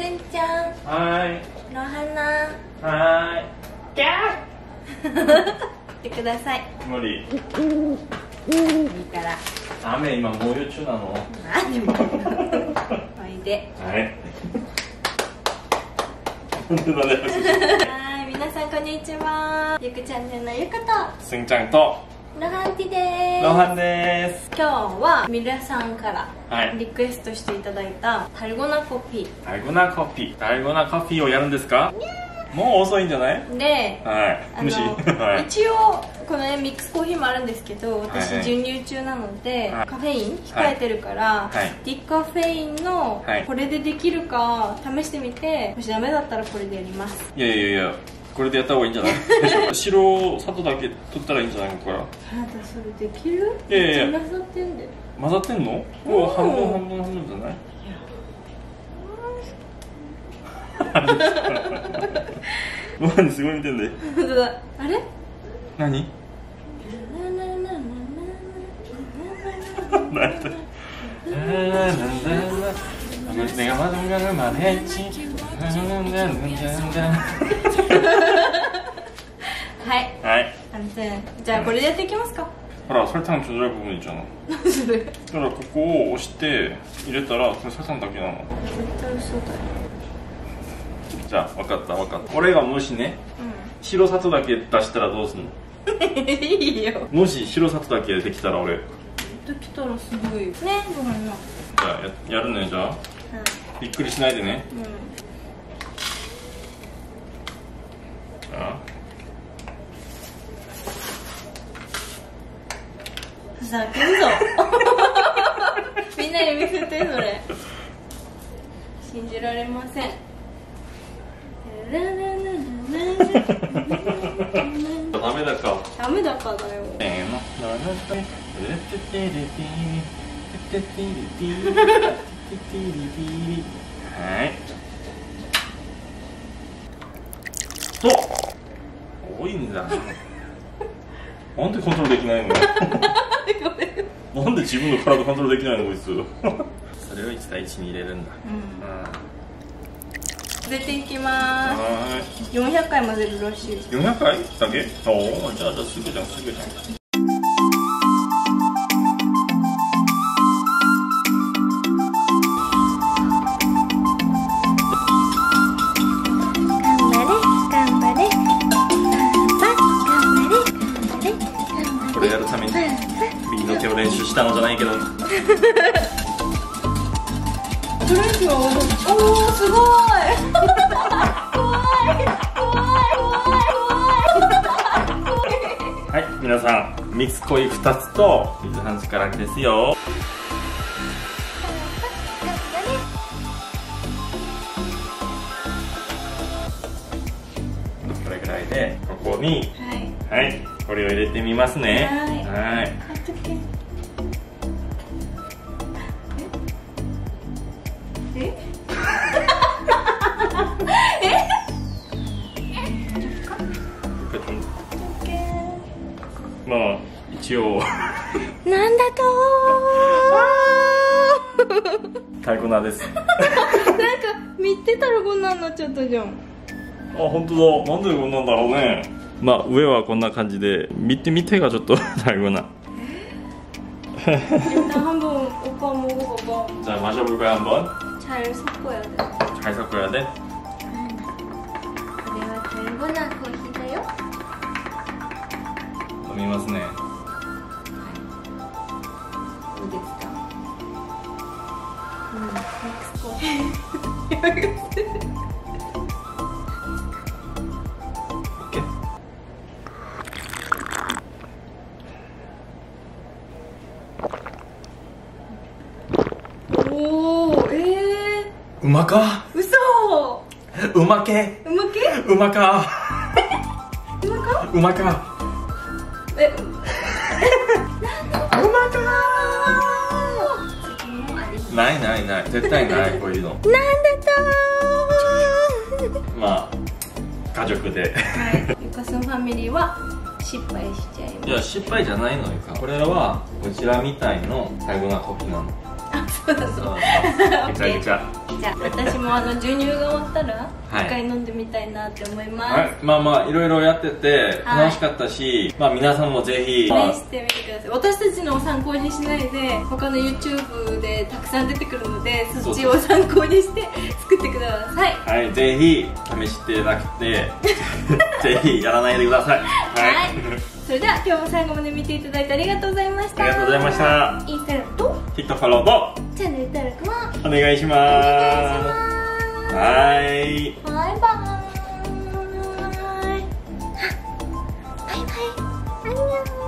せんちゃん、 はい。 のはな、 はい。キャー。 言ってください。 無理。 いいから。 雨今猛雨中なの。 何でも。おいで。 はい。 はい、皆さんこんにちは。ゆくチャンネルのゆかとすんちゃんとロハンティです。 ロハンです。 今日は皆さんからはいリクエストしていただいたダルゴナコピダルゴナコピー。ダルゴナコピーをやるんですか？もう遅いんじゃない？ ーで、 はい。無視。はい。 一応このねミックスコーヒーもあるんですけど、私はい授乳中なので、 はいカフェイン控えてるから、 はいディカフェインのはいこれでできるか試してみて、もしダメだったらこれでやります。 いやいやいや、これでやった方がいいんじゃない？白砂糖だけ取ったらいいんじゃないのかな。 あなたそれできる？ いやいやいやめっちゃ混ざってんで。 混ざってんの？こう半分半分半分じゃない？何すごい見てんで。 本当だ。あれ？ 何？ はいはい。 じゃあこれでやっていきますか。 ほら、설탕 조절부분 있잖아。だからここを押して入れたらこれ설탕だけなの。 絶対嘘だよ。 じゃあ分かった分かった。俺がもしね、白砂糖だけ出したらどうすんの？ いいよ。 もし白砂糖だけできたら俺。 できたらすごいね、ごめんな。 じゃあ やるね。じゃあびっくりしないでね。じゃあふざけんぞ。みんなに見せてそれ。信じられません。 ダメだか。 ダメだからだよ。 せーの。はい。お、多いんだ。なんでコントロールできないの？なんで自分の体コントロールできないのこいつ。それを1対1に入れるんだ。 混ぜていきまーす。400回混ぜるらしい。 400回だけ？おお、じゃあすぐじゃんすぐじゃん。これやるために右の手を練習したのじゃないけど。 トレンチはおおすごい。 はい、皆さんミックスコーヒー2つと水半力ですよ。これぐらいでここにはい、これを入れてみますね。はい。まあ一応なんだとタルゴナです。 なんか見てたらこんなんなっちゃったじゃん。 あ、本当だ。なんでこんなんだろうね。まあ上はこんな感じで、見てがちょっとタルゴナ。 한번 오빠 먹어봐봐. 자, 마셔볼까요 한번? 잘 섞어야 돼. 잘 섞어야 돼? 내가 달고나 거기다요? 飲みますね。 どうですか? 오케이. 오, 음악가? 웃어! 음악해? 음악해? 음악가? 음악가? 음악가? 에? 음악가? ない絶対ないこういうの。 なんだとまあ家族で。 ゆかすんファミリーは失敗しちゃいます。 いや失敗じゃないのよ。これはうちらみたいのタルゴナコピーなの。 あ、 そうだそうそうぐちゃぐちゃ。 じゃあ私も授乳が終わったらはい一回飲んでみたいなって思います、 はい、まあまあいろいろやっててはい楽しかったし、まあ皆さんもぜひ、 試してみてください。私たちのを参考にしないで他の YouTube でたくさん出てくるので、そっちを参考にして作ってください。 はい、ぜひ試してなくてぜひやらないでください。 はい、それでは今日も最後まで見ていただいてありがとうございました。 ありがとうございました。 インスタグラムと TikTok フォローとチャンネル登録もお願いします。 お願いします。 はい。 バイバイ。バイバイ。アンニョン。